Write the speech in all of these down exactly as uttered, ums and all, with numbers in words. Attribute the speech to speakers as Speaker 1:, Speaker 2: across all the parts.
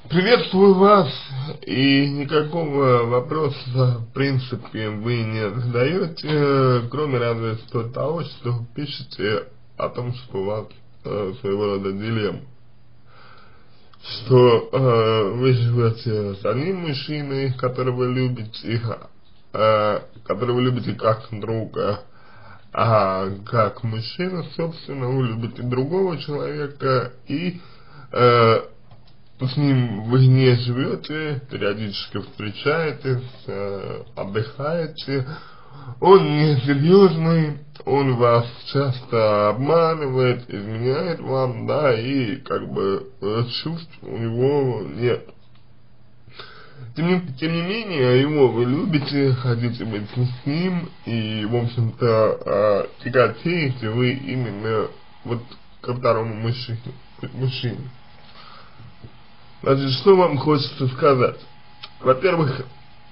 Speaker 1: Приветствую вас, и никакого вопроса, в принципе, вы не задаете, кроме разве что того, что пишете о том, что у вас э, своего рода дилемма. Что э, вы живете с одним мужчиной, которого вы любите, э, которого вы любите как друга, а как мужчина, собственно, вы любите другого человека, и э, с ним вы не живете, периодически встречаетесь, э, отдыхаете, он несерьезный, он вас часто обманывает, изменяет вам, да, и как бы чувств у него нет. Тем не, тем не менее, его вы любите, хотите быть с ним, и, в общем-то, э, тяготеете вы именно вот ко второму мужчине. мужчине. Значит, что вам хочется сказать? Во-первых,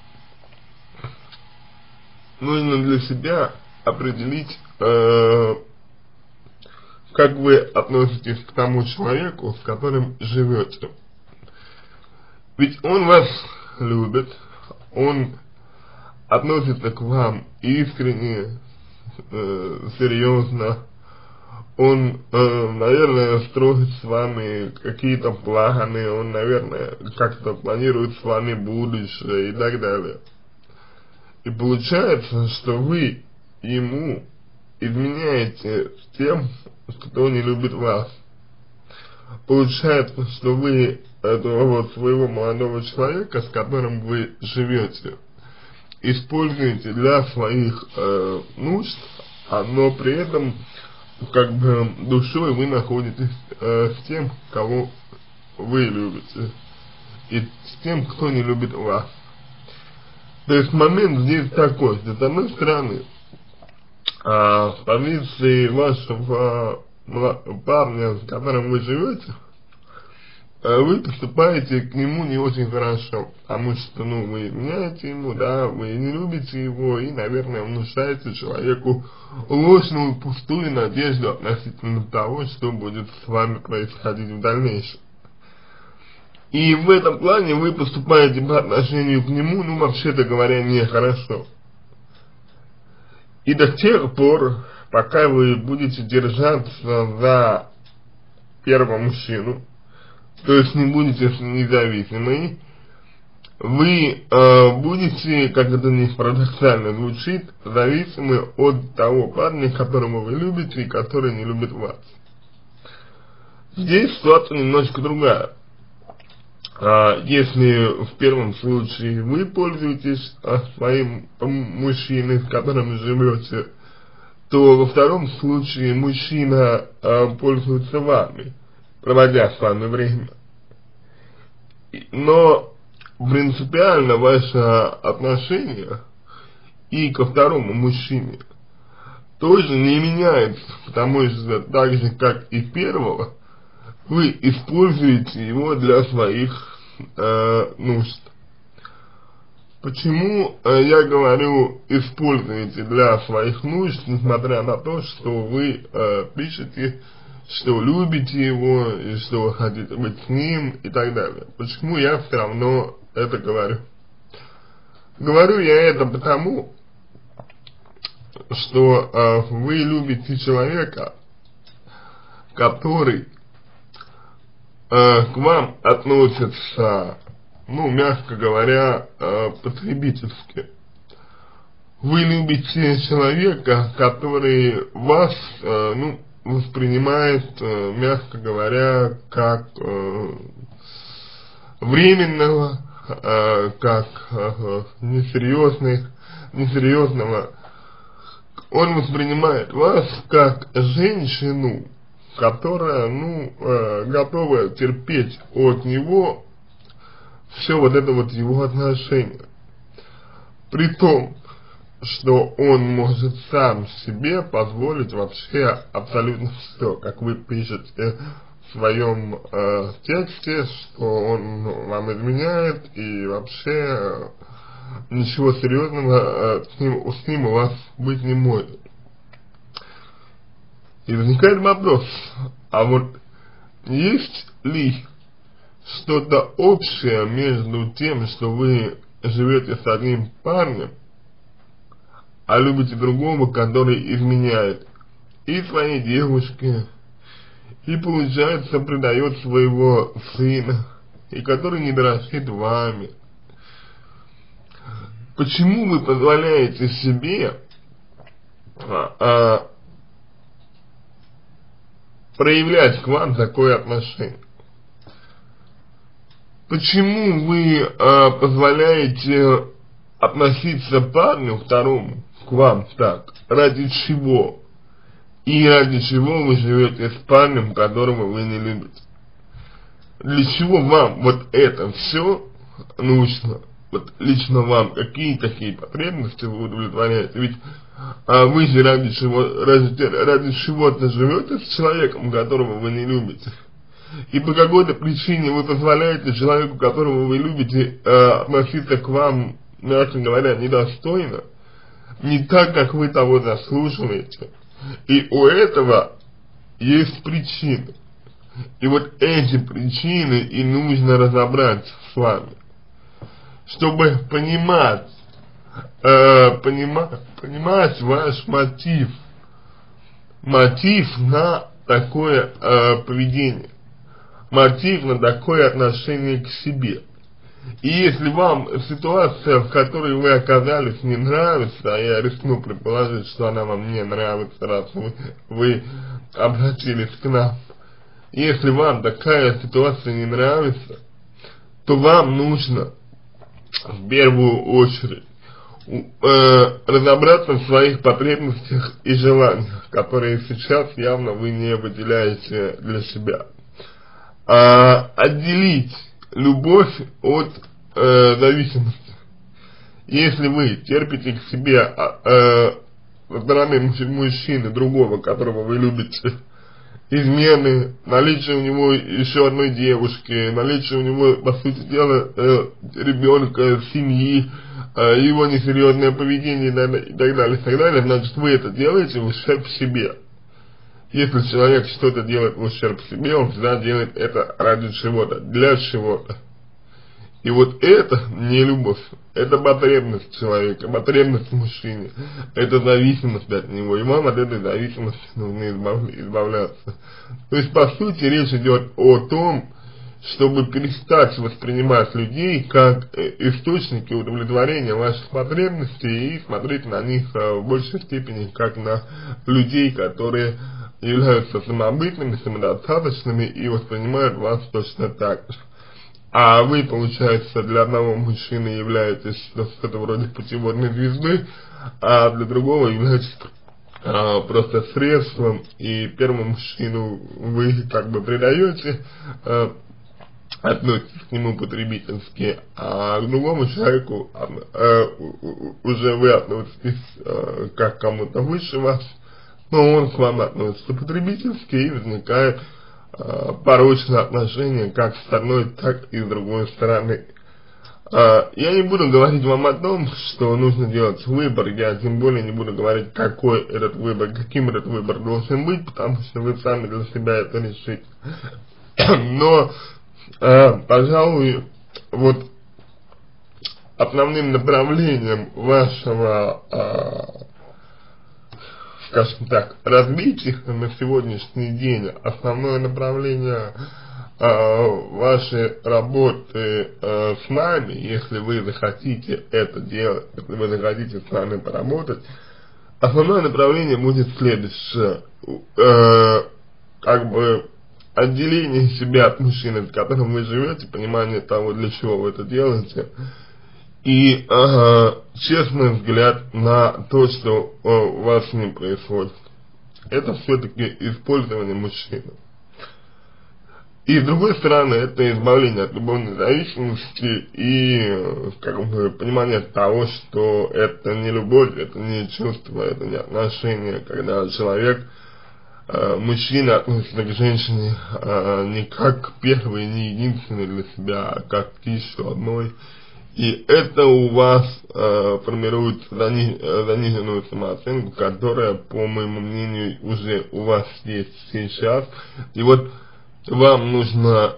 Speaker 1: нужно для себя определить, э, как вы относитесь к тому человеку, с которым живете. Ведь он вас любит, он относится к вам искренне, э, серьезно, он, э, наверное, строит с вами какие-то планы, он, наверное, как-то планирует с вами будущее и так далее. И получается, что вы ему изменяете с тем, кто не любит вас. Получается, что вы этого вот своего молодого человека, с которым вы живете, используете для своих э, нужд, но при этом как бы душой вы находитесь э, с тем, кого вы любите, и с тем, кто не любит вас. То есть момент здесь такой, что с одной стороны, э, с позиции вашего э, парня, с которым вы живете, вы поступаете к нему не очень хорошо, потому что, ну, вы изменяете ему, да, вы не любите его и, наверное, внушаете человеку ложную, пустую надежду относительно того, что будет с вами происходить в дальнейшем. И в этом плане вы поступаете по отношению к нему, ну, вообще-то говоря, нехорошо. И до тех пор, пока вы будете держаться за первого мужчину, то есть не будете независимы, вы э, будете, как это не парадоксально звучит, зависимы от того парня, которого вы любите и который не любит вас. Здесь ситуация немножко другая. А, если в первом случае вы пользуетесь а, своим мужчиной, с которым живете, то во втором случае мужчина а, пользуется вами, проводя с вами время. Но принципиально ваше отношение и ко второму мужчине тоже не меняется, потому что так же, как и первого, вы используете его для своих э, нужд. Почему э, я говорю используете для своих нужд, несмотря на то, что вы э, пишете, что любите его, и что вы хотите быть с ним, и так далее. Почему я все равно это говорю? Говорю я это потому, что э, вы любите человека, который э, к вам относится, ну, мягко говоря, э, потребительски. Вы любите человека, который вас, э, ну, воспринимает, э, мягко говоря, как э, временного, э, как э, несерьезных, несерьезного. Он воспринимает вас как женщину, которая, ну, э, готова терпеть от него все вот это вот его отношение. При том, что он может сам себе позволить вообще абсолютно все, как вы пишете в своем э, тексте, что он вам изменяет и вообще э, ничего серьезного э, с, ним, с ним у вас быть не может. И возникает вопрос, а вот есть ли что-то общее между тем, что вы живете с одним парнем, а любите другого, который изменяет и своей девушке, и, получается, предает своего сына, и который не дорожит вами. Почему вы позволяете себе а, а, проявлять к вам такое отношение? Почему вы а, позволяете относиться парню второму к вам так? Ради чего? И ради чего вы живете с парнем, которого вы не любите? Для чего вам вот это все нужно? Вот лично вам какие такие потребности вы удовлетворяете? Ведь а вы же ради чего, ради, ради чего-то живете с человеком, которого вы не любите. И по какой-то причине вы позволяете человеку, которого вы любите, э, относиться к вам, мягко говоря, недостойно, не так, как вы того заслуживаете. И у этого есть причины. И вот эти причины и нужно разобраться с вами, чтобы понимать, э, понимать, понимать ваш мотив, мотив на такое э, поведение, мотив на такое отношение к себе. И если вам ситуация, в которой вы оказались, не нравится, а я рискну предположить, что она вам не нравится, раз вы, вы обратились к нам, если вам такая ситуация не нравится, то вам нужно в первую очередь э, разобраться в своих потребностях и желаниях, которые сейчас явно вы не выделяете для себя. А, отделить любовь от э, зависимости. Если вы терпите к себе э, со стороны мужчины другого, которого вы любите, измены, наличие у него еще одной девушки, наличие у него, по сути дела, э, ребенка, семьи, э, его несерьезное поведение и так далее, и так далее, значит, вы это делаете в ущерб себе. Если человек что-то делает в ущерб себе, он всегда делает это ради чего-то, для чего-то. И вот это не любовь, это потребность человека, потребность в мужчине, это зависимость от него, и вам от этой зависимости нужно избавляться. То есть, по сути, речь идет о том, чтобы перестать воспринимать людей как источники удовлетворения ваших потребностей и смотреть на них в большей степени как на людей, которые являются самобытными, самодостаточными и воспринимают вас точно так же. А вы, получается, для одного мужчины являетесь что-то вроде путеводной звезды, а для другого являетесь а, просто средством, и первому мужчину вы как бы предаете, а, относитесь к нему потребительски, а к другому человеку а, а, уже вы относитесь а, как к кому-то выше вас, но он к вам относится потребительски, и возникает порочное отношение как с одной, так и с другой стороны. Я не буду говорить вам о том, что нужно делать выбор, я тем более не буду говорить, какой этот выбор, каким этот выбор должен быть, потому что вы сами для себя это решите. Но, пожалуй, вот основным направлением вашего, скажем так, развития на сегодняшний день, основное направление э, вашей работы э, с нами, если вы захотите это делать, если вы захотите с нами поработать, основное направление будет следующее, э, как бы отделение себя от мужчины, с которым вы живете, понимание того, для чего вы это делаете, и э, честный взгляд на то, что э, у вас с ним происходит. Это все-таки использование мужчины. И с другой стороны, это избавление от любовной зависимости и э, как бы понимание того, что это не любовь, это не чувство, это не отношение, когда человек, э, мужчина относится к женщине э, не как к первой, не единственной для себя, а как к еще одной. И это у вас э, формирует зани, э, заниженную самооценку, которая, по моему мнению, уже у вас есть сейчас. И вот вам нужно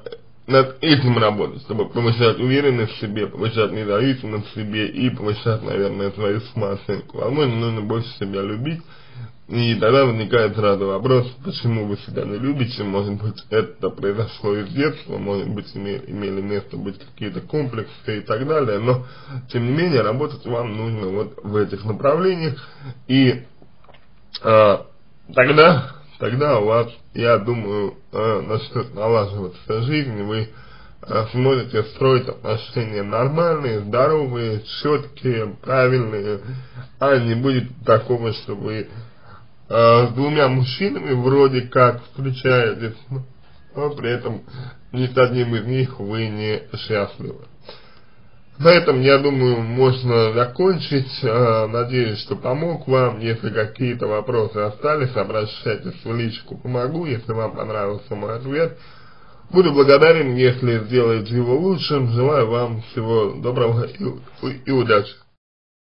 Speaker 1: над этим работать, чтобы повышать уверенность в себе, повышать независимость в себе и повышать, наверное, свою самооценку. Возможно, нужно больше себя любить, и тогда возникает сразу вопрос, почему вы себя не любите. Может быть, это произошло из детства, может быть, имели, имели место быть какие-то комплексы и так далее, но, тем не менее, работать вам нужно вот в этих направлениях, и а, тогда... Тогда у вас, я думаю, э, начнет налаживаться жизнь, вы э, сможете строить отношения нормальные, здоровые, четкие, правильные, а не будет такого, что вы э, с двумя мужчинами вроде как встречаетесь, но при этом ни с одним из них вы не счастливы. На этом, я думаю, можно закончить. Надеюсь, что помог вам. Если какие-то вопросы остались, обращайтесь в личку, помогу. Если вам понравился мой ответ, буду благодарен, если сделаете его лучшим. Желаю вам всего доброго и, и удачи.